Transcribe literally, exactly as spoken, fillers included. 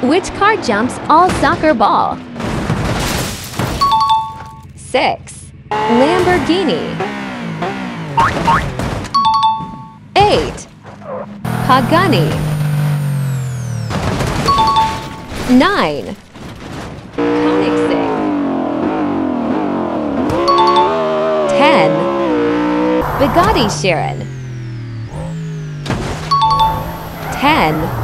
Which car jumps all soccer ball? six. Lamborghini. eight. Pagani. nine. Koenigsegg. ten. Bugatti Chiron. ten.